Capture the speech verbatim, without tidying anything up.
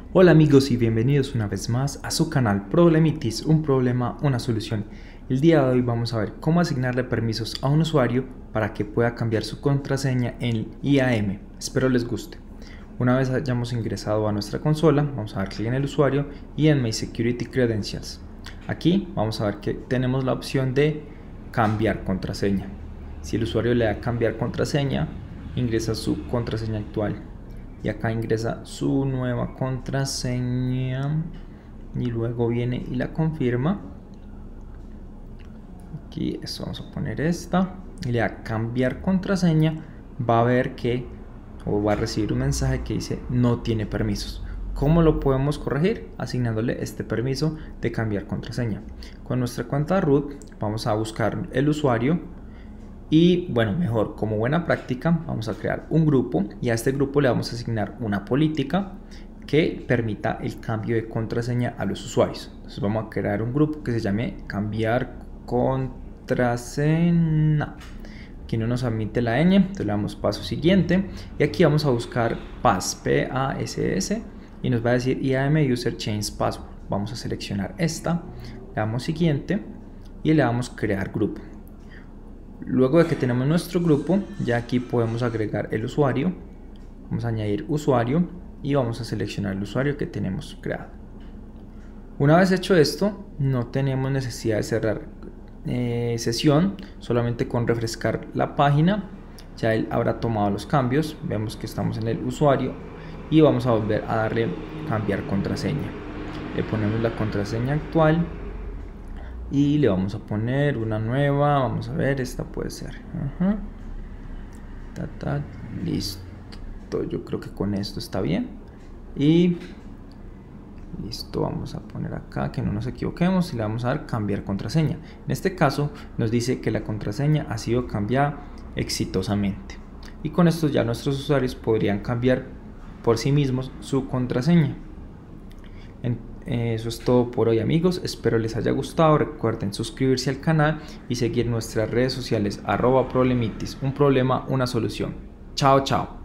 Hola amigos y bienvenidos una vez más a su canal Problemitis, un problema, una solución. El día de hoy vamos a ver cómo asignarle permisos a un usuario para que pueda cambiar su contraseña en I A M. Espero les guste. Una vez hayamos ingresado a nuestra consola, vamos a dar clic en el usuario y en My Security Credentials. Aquí vamos a ver que tenemos la opción de cambiar contraseña. Si el usuario le da cambiar contraseña, ingresa su contraseña actual. Y acá ingresa su nueva contraseña y luego viene y la confirma. Aquí eso, vamos a poner esta y le da cambiar contraseña. Va a ver que o va a recibir un mensaje que dice no tiene permisos. ¿Cómo lo podemos corregir? Asignándole este permiso de cambiar contraseña. Con nuestra cuenta root vamos a buscar el usuario. Y bueno, mejor, como buena práctica, vamos a crear un grupo y a este grupo le vamos a asignar una política que permita el cambio de contraseña a los usuarios. Entonces vamos a crear un grupo que se llame cambiar contraseña. Aquí no nos admite la ñ, entonces le damos paso siguiente y aquí vamos a buscar pass, P A S S, y nos va a decir I A M User Change Password. Vamos a seleccionar esta, le damos siguiente y le damos crear grupo. Luego de que tenemos nuestro grupo, ya aquí podemos agregar el usuario. Vamos a añadir usuario y vamos a seleccionar el usuario que tenemos creado. Una vez hecho esto, no tenemos necesidad de cerrar eh, sesión, solamente con refrescar la página ya él habrá tomado los cambios. Vemos que estamos en el usuario y vamos a volver a darle cambiar contraseña. Le ponemos la contraseña actual y le vamos a poner una nueva. Vamos a ver, esta puede ser. Ajá. Ta, ta, listo. Yo creo que con esto está bien. Y listo, vamos a poner acá que no nos equivoquemos y le vamos a dar cambiar contraseña. En este caso nos dice que la contraseña ha sido cambiada exitosamente. Y con esto ya nuestros usuarios podrían cambiar por sí mismos su contraseña. En Eso es todo por hoy amigos, espero les haya gustado. Recuerden suscribirse al canal y seguir nuestras redes sociales arroba problemitis, un problema, una solución. Chao, chao.